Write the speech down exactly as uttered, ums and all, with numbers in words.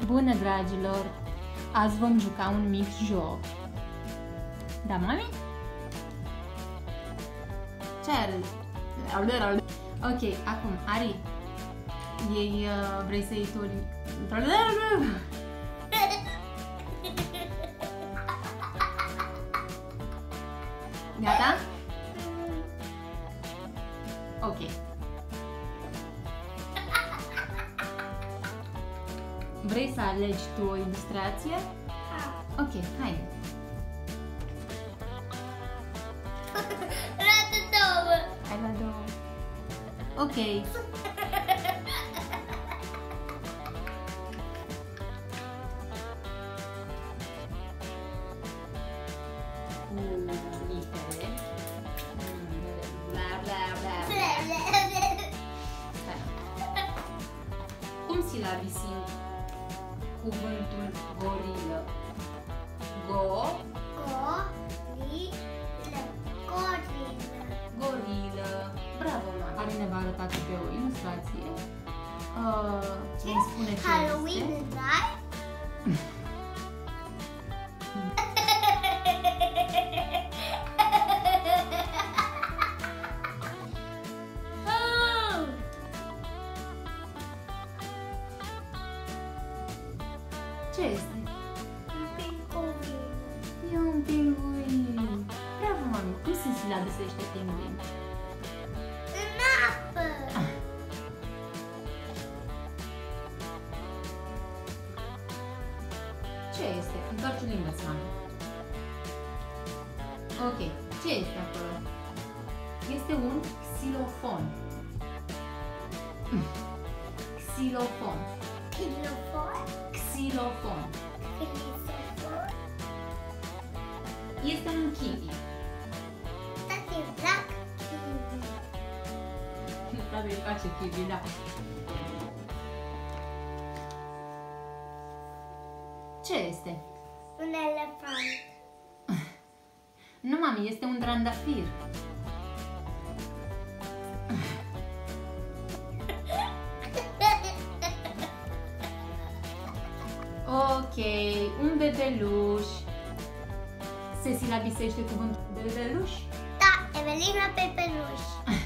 Bună, dragilor! Azi vom juca un mic joc. Da, mami? Ce are? Ok, acum, Ari, ei, uh, vrei să iei tu... Gata? Ok. Vrei să alegi tu o ilustrație? Ok, haide. La două. Hai la două. Ok. Litere. Bla bla bla. Cum silabisim cuvântul gorilă? Go. Gorilă. Gorilă. Gorilă. Bravo, mama. Care ne va arăta pe o ilustrație. Uh, îmi spune ce Halloween, este. da? Ce este? Un pinguin. E un pinguin. Bravo, mami. Cum se silabisește pinguin? În apă. Ce este? Întoarce limba, mami. Ok. Ce este acolo? Este un xilofon. Xilofon. Xilofon. Xilofon. Xilofon. Este un kiwi. Tati, îmi plac kiwi. Tati îi place kiwi, da. Ce este? Un elefant. Nu, mami, este un trandafir. Ok, un bebeluș. Se silabisește cuvântul bebeluș? Da, Evelina Pepeluș.